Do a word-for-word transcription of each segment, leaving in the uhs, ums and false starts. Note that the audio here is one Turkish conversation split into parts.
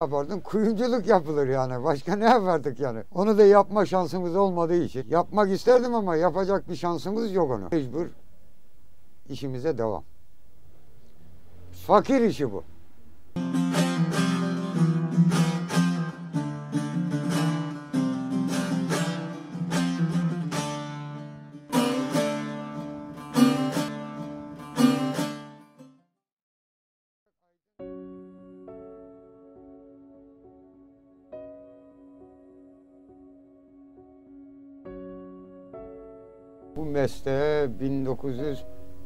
Yapardın, kuyumculuk yapılır yani. Başka ne yapardık yani? Onu da yapma şansımız olmadığı için. Yapmak isterdim ama yapacak bir şansımız yok onu. Mecbur işimize devam. Fakir işi bu. Bu mesleğe bin dokuz yüz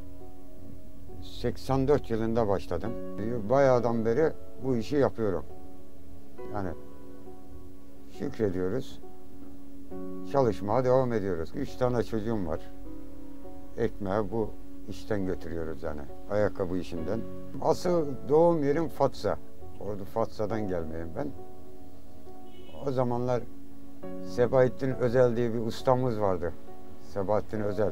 seksen dört yılında başladım. Bayağıdan beri bu işi yapıyorum. Yani şükrediyoruz. Çalışmaya devam ediyoruz. Üç tane çocuğum var. Ekmeği bu işten götürüyoruz yani. Ayakkabı işinden. Asıl doğum yerim Fatsa. Orada Fatsa'dan gelmeyim ben. O zamanlar Sebahattin Özel diye bir ustamız vardı. Sebahattin Özel.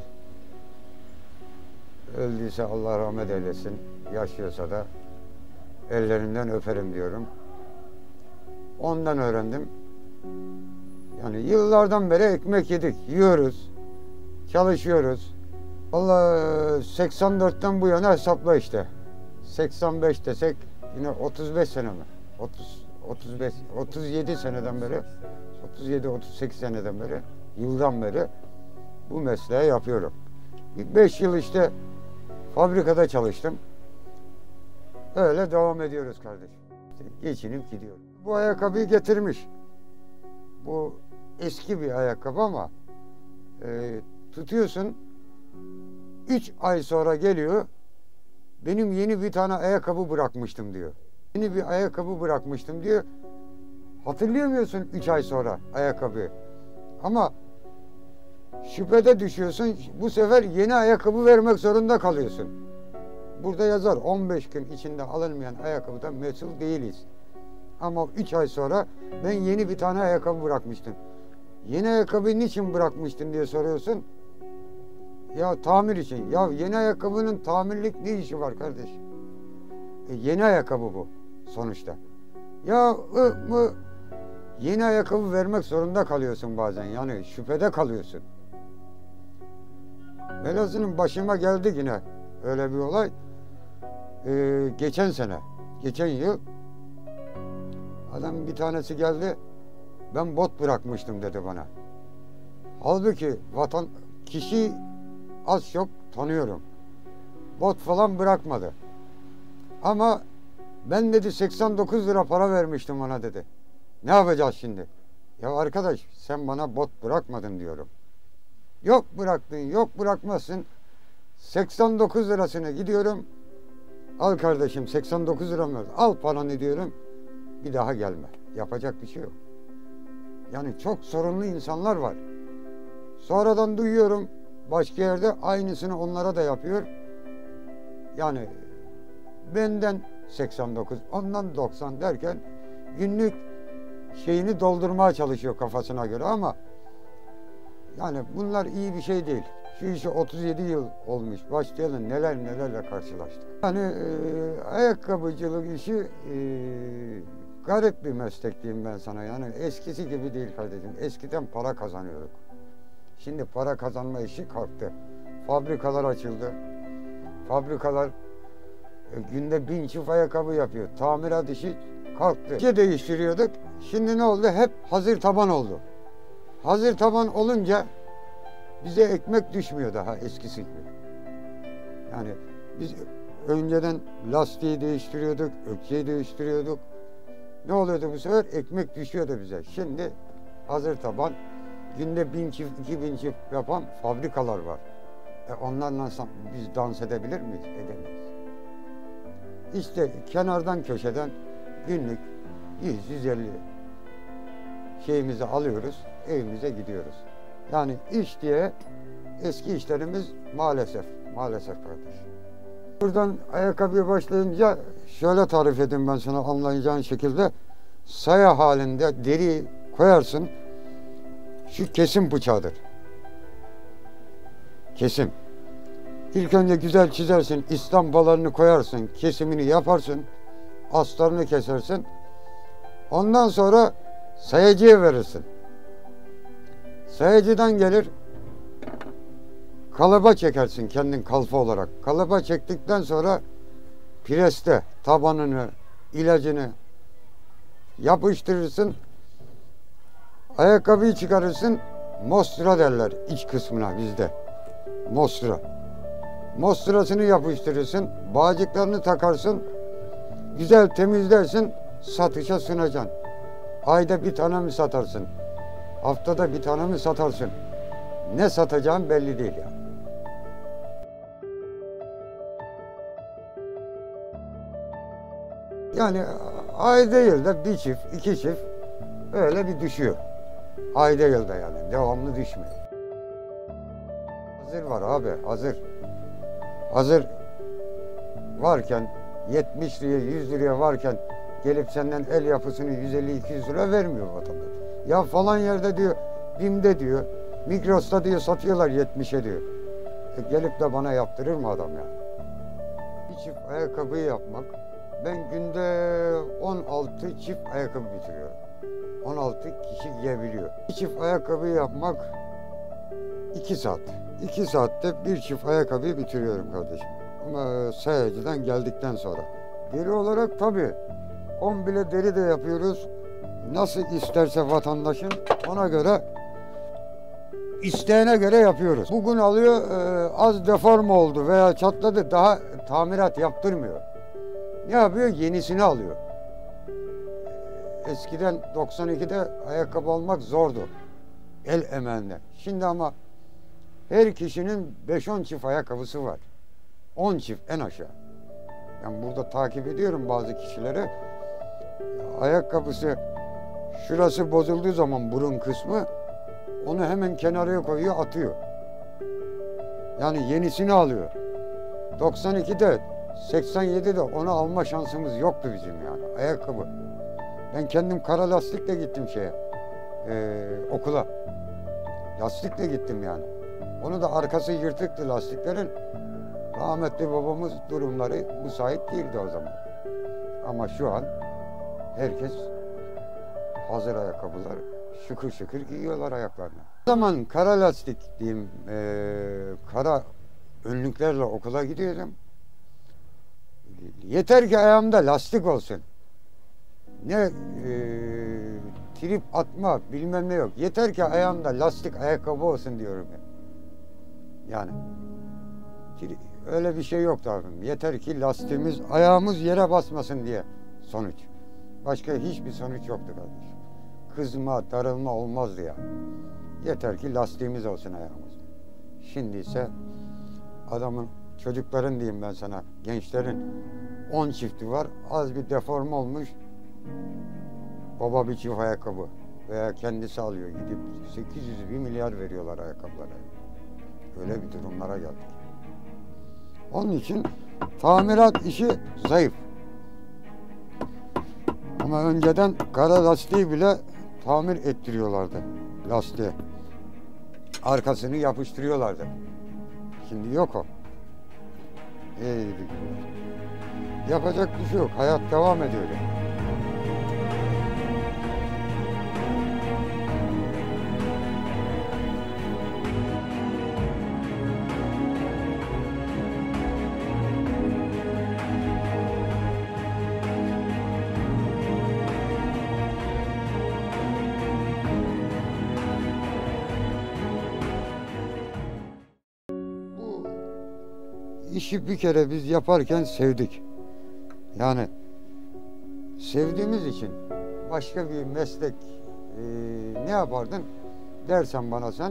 Öldüyse Allah rahmet eylesin. Yaşıyorsa da ellerinden öperim diyorum. Ondan öğrendim. Yani yıllardan beri ekmek yedik. Yiyoruz. Çalışıyoruz. Vallahi seksen dörtten bu yana hesapla işte. seksen beş desek yine otuz beş sene mi? otuz, otuz beş, otuz yedi seneden beri, otuz yedi otuz sekiz seneden beri, yıldan beri bu mesleği yapıyorum. beş yıl işte fabrikada çalıştım. Öyle devam ediyoruz kardeşim. İşte geçinip gidiyorum. Bu ayakkabıyı getirmiş. Bu eski bir ayakkabı ama e, tutuyorsun, üç ay sonra geliyor, benim yeni bir tane ayakkabı bırakmıştım diyor. Yeni bir ayakkabı bırakmıştım diyor. Hatırlayamıyorsun üç ay sonra ayakkabıyı. Ama şüphede düşüyorsun, bu sefer yeni ayakkabı vermek zorunda kalıyorsun. Burada yazar, on beş gün içinde alınmayan ayakkabıdan mesul değiliz. Ama üç ay sonra ben yeni bir tane ayakkabı bırakmıştım. Yeni ayakkabıyı niçin bırakmıştın diye soruyorsun. Ya tamir için. Ya yeni ayakkabının tamirlik ne işi var kardeş? E, yeni ayakkabı bu sonuçta. Ya ı, mı, yeni ayakkabı vermek zorunda kalıyorsun bazen. Yani şüphede kalıyorsun. Velhasılın başıma geldi yine öyle bir olay. Ee, geçen sene, geçen yıl adam bir tanesi geldi, ben bot bırakmıştım dedi bana. Halbuki vatan, kişi az çok tanıyorum. Bot falan bırakmadı. Ama ben dedi seksen dokuz lira para vermiştim ona dedi. Ne yapacağız şimdi? Ya arkadaş sen bana bot bırakmadın diyorum. Yok bıraktın, yok bırakmazsın. seksen dokuz lirasına gidiyorum. Al kardeşim seksen dokuz lira mı? Al paranı diyorum. Bir daha gelme. Yapacak bir şey yok. Yani çok sorunlu insanlar var. Sonradan duyuyorum başka yerde aynısını onlara da yapıyor. Yani benden seksen dokuz, ondan doksan derken günlük şeyini doldurmaya çalışıyor kafasına göre ama yani bunlar iyi bir şey değil. Şu işe otuz yedi yıl olmuş. Başlayalım neler nelerle karşılaştık. Yani e, ayakkabıcılık işi e, garip bir meslek diyeyim ben sana. Yani eskisi gibi değil kardeşim. Eskiden para kazanıyorduk. Şimdi para kazanma işi kalktı. Fabrikalar açıldı. Fabrikalar e, günde bin çift ayakkabı yapıyor. Tamirat işi kalktı. İşte değiştiriyorduk. Şimdi ne oldu? Hep hazır taban oldu. Hazır taban olunca bize ekmek düşmüyor daha eskisi gibi. Yani biz önceden lastiği değiştiriyorduk, ökçeyi değiştiriyorduk. Ne oluyordu bu sefer? Ekmek düşüyordu bize. Şimdi hazır taban, günde bin çift, iki bin çift yapan fabrikalar var. E onlarla biz dans edebilir miyiz? Edemeyiz. İşte kenardan köşeden günlük yüz yüz elli şeyimizi alıyoruz, evimize gidiyoruz. Yani iş diye eski işlerimiz maalesef, maalesef kardeş. Buradan ayakkabıya başlayınca şöyle tarif edeyim ben sana anlayacağın şekilde. Saya halinde deriyi koyarsın, şu kesim bıçağıdır. Kesim. İlk önce güzel çizersin, İslam balarını koyarsın, kesimini yaparsın, astarını kesersin. Ondan sonra sayacıya verirsin. Sayacıdan gelir, kalıba çekersin kendin kalfa olarak. Kalıba çektikten sonra preste tabanını, ilacını yapıştırırsın. Ayakkabıyı çıkarırsın. Mostra derler iç kısmına bizde. Mostra. Mostrasını yapıştırırsın. Bağcıklarını takarsın. Güzel temizlersin. Satışa sunacaksın. Ayda bir tane mi satarsın? Haftada bir tane mi satarsın? Ne satacağın belli değil ya. Yani ayda yılda bir çift, iki çift öyle bir düşüyor. Ayda yılda yani. Devamlı düşmüyor. Hazır var abi, hazır. Hazır varken yetmiş liraya, yüz liraya varken gelip senden el yapısını yüz elli iki yüz lira vermiyor vatandaş. Ya falan yerde diyor, BİM'de diyor, Migros'ta diyor satıyorlar yetmişe diyor. E gelip de bana yaptırır mı adam yani? Bir çift ayakkabıyı yapmak, ben günde on altı çift ayakkabı bitiriyorum. on altı kişi giyebiliyor. Bir çift ayakkabı yapmak iki saat. iki saatte bir çift ayakkabıyı bitiriyorum kardeşim. Ama sayacıdan geldikten sonra. Deri olarak tabii on bile deri de yapıyoruz. Nasıl isterse vatandaşın ona göre, isteğine göre yapıyoruz. Bugün alıyor e, az deform oldu veya çatladı, daha tamirat yaptırmıyor. Ne yapıyor? Yenisini alıyor. Eskiden doksan ikide ayakkabı almak zordu. El emeğinde. Şimdi ama her kişinin beş on çift ayakkabısı var. on çift en aşağı. Ben burada takip ediyorum bazı kişileri. Ayakkabısı şurası bozulduğu zaman burun kısmı onu hemen kenarıya koyuyor, atıyor. Yani yenisini alıyor. doksan ikide, seksen yedide onu alma şansımız yoktu bizim yani. Ayakkabı. Ben kendim kara lastikle gittim şeye, e, okula. Lastikle gittim yani. Onu da arkası yırtıktı lastiklerin. Rahmetli babamız durumları müsait değildi o zaman. Ama şu an herkes hazır ayakkabılar şıkır şıkır giyiyorlar ayaklarına. O zaman kara lastik diyeyim, e, kara önlüklerle okula gidiyordum. Yeter ki ayağımda lastik olsun. Ne e, trip atma bilmem ne yok. Yeter ki ayağımda lastik ayakkabı olsun diyorum ya. Yani öyle bir şey yoktu abim. Yeter ki lastiğimiz, ayağımız yere basmasın diye sonuç. Başka hiçbir sonuç yoktu kardeşim. Kızma, darılma olmazdı ya. Yeter ki lastiğimiz olsun ayağımızda. Şimdi ise adamın, çocukların diyeyim ben sana, gençlerin on çifti var. Az bir deform olmuş. Baba bir çift ayakkabı veya kendisi alıyor, gidip sekiz yüz bir milyar veriyorlar ayakkabılara. Öyle bir durumlara geldik. Onun için tamirat işi zayıf. Ama önceden kara lastiği bile tamir ettiriyorlardı lastiğe. Arkasını yapıştırıyorlardı. Şimdi yok o. İyi, yapacak bir şey yok. Hayat devam ediyor. İşi bir kere biz yaparken sevdik. Yani sevdiğimiz için başka bir meslek e, ne yapardın dersen bana sen,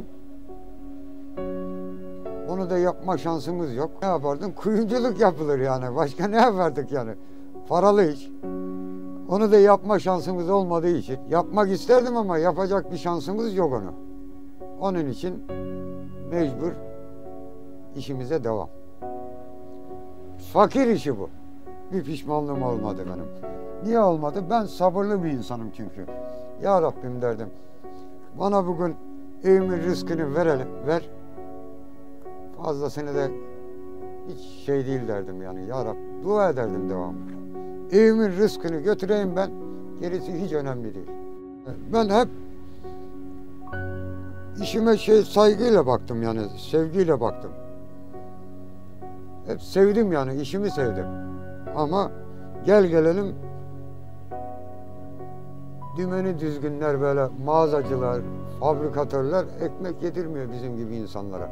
onu da yapma şansımız yok. Ne yapardın? Kuyumculuk yapılır yani. Başka ne yapardık yani? Paralı iş. Onu da yapma şansımız olmadığı için yapmak isterdim ama yapacak bir şansımız yok onu. Onun için mecbur işimize devam. Fakir işi bu. Bir pişmanlığım olmadı benim. Niye olmadı? Ben sabırlı bir insanım çünkü. Ya Rabbim derdim. Bana bugün evimin rızkını verelim, ver. Fazlasını da hiç şey değil derdim yani. Ya Rabbi, dua ederdim devamlı. Evimin rızkını götüreyim ben. Gerisi hiç önemli değil. Ben hep işime şey saygıyla baktım, yani sevgiyle baktım. Hep sevdim, yani işimi sevdim. Ama gel gelelim dümeni düzgünler, böyle mağazacılar, fabrikatörler ekmek yedirmiyor bizim gibi insanlara.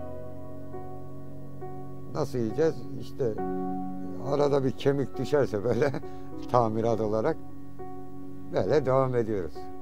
Nasıl yiyeceğiz? İşte arada bir kemik düşerse böyle tamirat olarak böyle devam ediyoruz.